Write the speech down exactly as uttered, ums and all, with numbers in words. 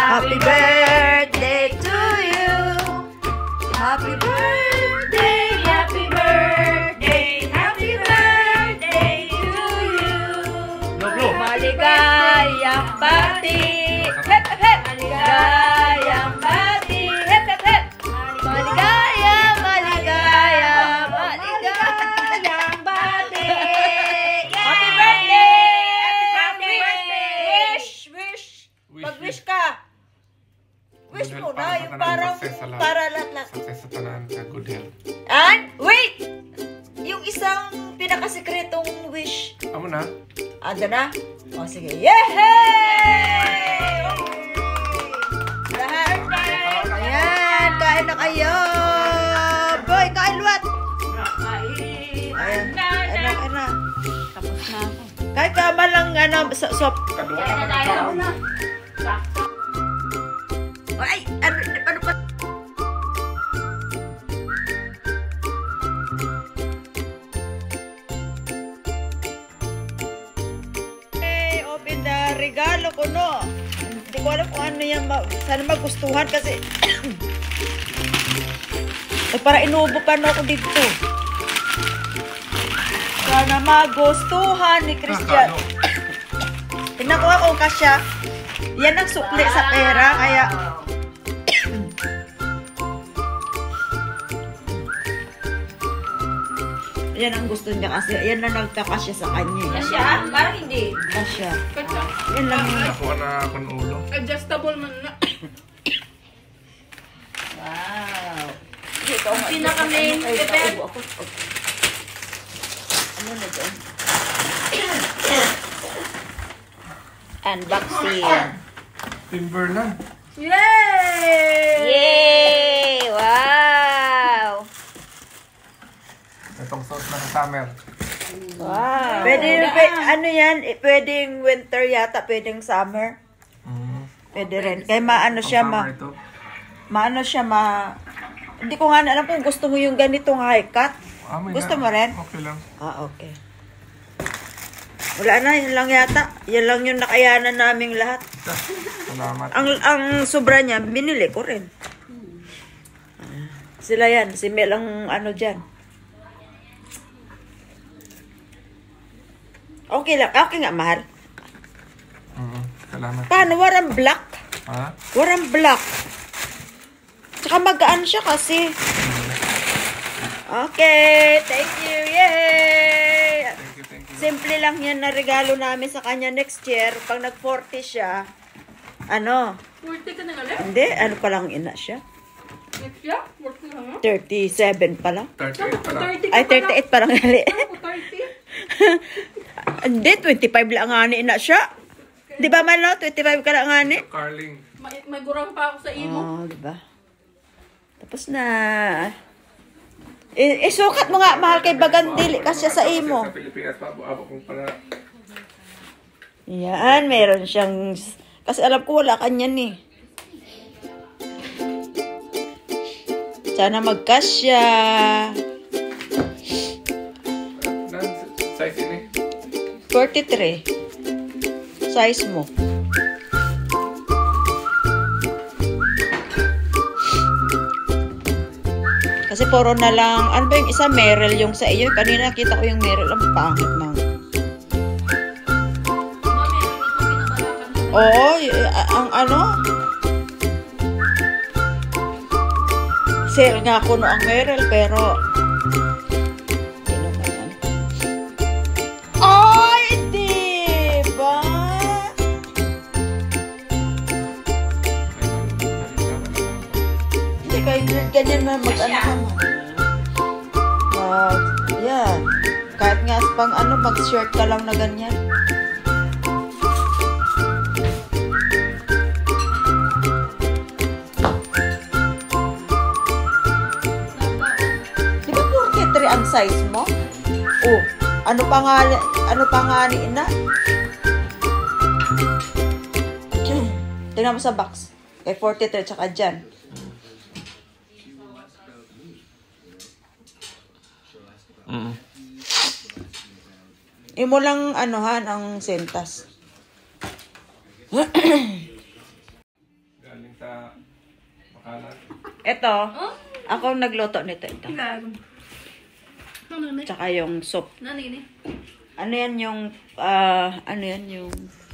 Happy birthday to you. Happy birthday, happy birthday, happy birthday to you. Maligayang bati. Hep, hep, hep. Maligayang bati. Hep, hep, hep. Maligaya, maligaya, maligayang bati. Happy birthday! Happy birthday! Wish, wish. Mag-wish ka. Wish mo na, yung parang para lahat-lahat. Success sa tanan sa good health. And, wait! Yung isang pinakasikretong wish. Amo na? Ando na? O, sige. Yehey! Lahat. Ayan, kain na kayo. Boy, kain luwat. Ayan, ano, ano. Tapos na ako. Kahit ka malang, ano, so, so, Kadua na ka na na. ay, ano, ano pa? Hey, open the regalo ko, no? Hindi ko alam kung ano yan, sana magustuhan kasi eh, para inubo pa na ako dito. Sana magustuhan ni Christian. Tingnan ko ako kasya. Yan ang sukli sa pera, kaya yan ang gusto niya kasi yan na nagkakasya sa kanya. Kasya? Parang hindi. Kasya. Kasya. Yan lang yun. Nakuha na akong ulo. Adjustable man na. Wow. Ito ang Pinaka-main, Pepe. Ano na dyan? Unboxing. Timberland. Yay! Yay! Wow! Itong suot na sa summer. Wow. Pwede, pwede, ano yan? eh, Pwedeng winter yata, pwedeng summer. Mm. Pwede rin. Kaya maano siya, ma, Summer ito. maano siya, ma, hindi ko nga alam kung gusto mo yung ganitong high cut. Ah, may Gusto na. mo rin? Okay lang. Ah, okay. Wala na, yun lang yata. Yan lang yung nakayanan naming lahat. Salamat. Ang ang sobra niya, binili ko rin. Sila yan. Si Mel ang ano dyan. Okay lang. Okay nga, mahal. Mm. Salamat. Paano? Warang black? Ha? Warang black. Tsaka magaan siya kasi. Okay. Thank you. Yay! Thank you, thank you. Simple lang yan na regalo namin sa kanya next year. Pag nag forty siya, ano? forty ka na nga lang? Hindi, ano pa lang ina siya? Next year? forty na nga? thirty-seven pa lang. thirty-eight pa lang. thirty ka Ay, pa lang. thirty-eight pa lang gali. Ako, thirty. Hindi, twenty-five lang nga ni ina siya. Di ba man no? twenty-five ka lang nga ni. Carling. May, may gurang pa ako sa imo. Oh, di ba? Tapos na. Eh, isukat mo nga, mahal kay Bagandili kasi sa imo. Sa Pilipinas pa, abo kong para. Yan, meron siyang. Kasi alam ko wala kanyan eh. Sana magkasya. Size ini? forty-three. Size mo. Kasi puro na lang, ano ba yung isa, Merrell yung sa iyo. Kanina kita ko yung Merrell, ang pangit ng. Mami, ito pinabalakan mo. Oo, y- ang ano? Sale nga ko no ang Merrell, pero Sino ba yan? Ay, diba? Hindi kayo ganyan na mag-ano ka mo. Mag, yan. Kahit nga pang ano, mag-shirt ka lang na ganyan. Di ba forty-three ang size mo? Oh, ano pa nga, ano pa nga ni ina? Tingnan mo sa box. Kay forty-three, tsaka dyan. Mm. Imo lang anuhan ang sentas. Alat. Ito, Oh? ako nagluto nito. Ito. Gago. Ano na? Tsaka yung soup. Nani ni? Ano yan yung, ah, ano yan yung